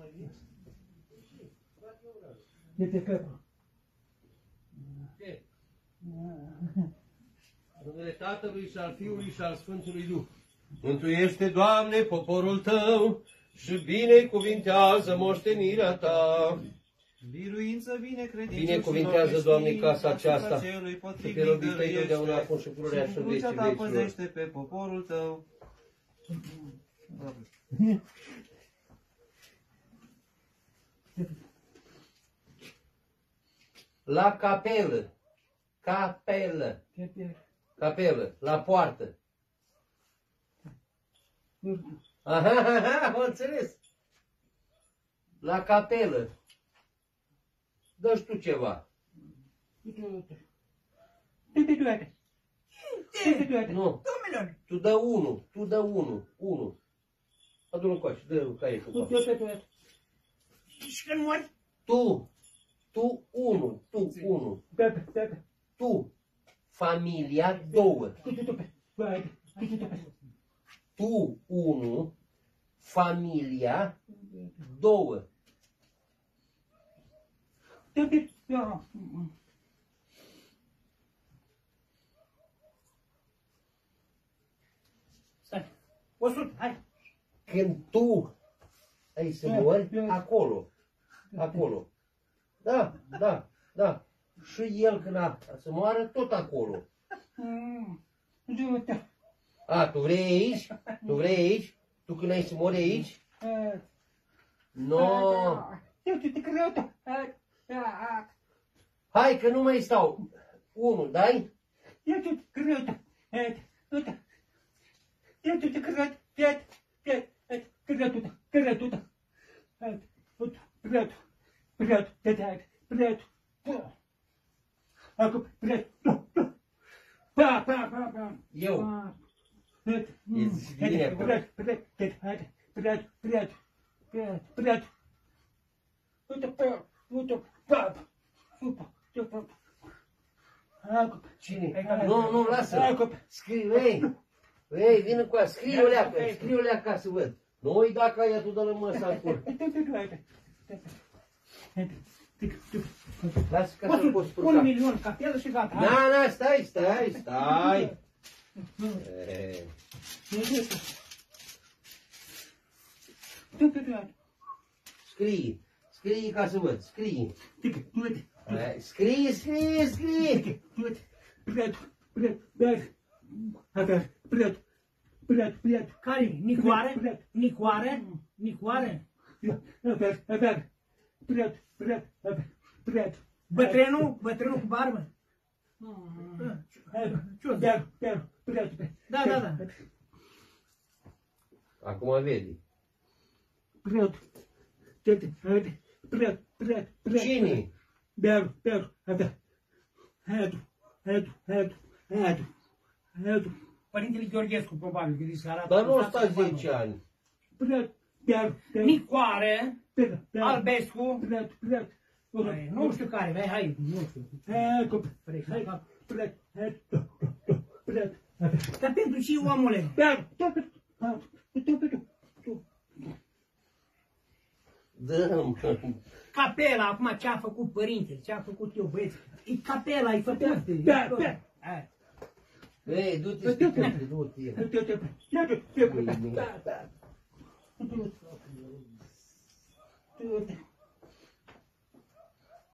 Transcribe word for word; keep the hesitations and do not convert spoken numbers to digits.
De căpă. Ce? În numele Tatălui și al Fiului și al Sfântului Duh. Mântuiește, Doamne, poporul Tău și binecuvintează moștenirea Ta. Biruință, binecredință. Binecuvintează, Doamne, casa aceasta, să fie robită întotdeauna acum și pururea și în vecii Ta păzește vecilor. pe poporul Tău. La capelă, capelă, capelă, la poartă. Aha, aha, am înțeles. La capelă. Dă-și tu ceva. Nu. Tu dă unul, tu dă unul, unul. Adu-l încoace, dă caietul încoace. Și când mori? Tu, tu unul, tu unul. Tu, familia două. Tu unul, familia două. Stai. O sută, hai. Când tu ai să mori, acolo, acolo. Da, da, da. Și el când a să moară, tot acolo. A, tu vrei aici? Tu vrei aici? Tu când ai să mori aici? No. Hai că nu mai stau. Unul, dai? Eu. Ești bine acolo. Cine? Nu, nu, lasă. Scrie, ei. Ei, vină cu aia, scrie-o leacă, scrie-o leacă ca să văd. Nu ui dacă aia tu dă-l măsa acolo. Lasă ca să poți spurca. Un milion, capelă și gata. Na, na, stai, stai, stai. Scrie, scrie ca să văd, scrie. Scrie, scrie, scrie. Care? Nicoare? Nicoare? Nicoare? Bătrânul? Bătrânul cu barbă? Da, da, da. Acum vedi. Cine? Părintele Gheorghescu, probabil, că zice arată. Dar nu sta zece ani. Nicoare, Albescu, nu știu care, hai, hai, nu știu. Dar pentru ce, omule? Dă-mi. Capela, acum ce a făcut părintele, ce a făcut eu, băieți, e capela, e făcut. Ei, du-te, du-te, du-te. Du-te.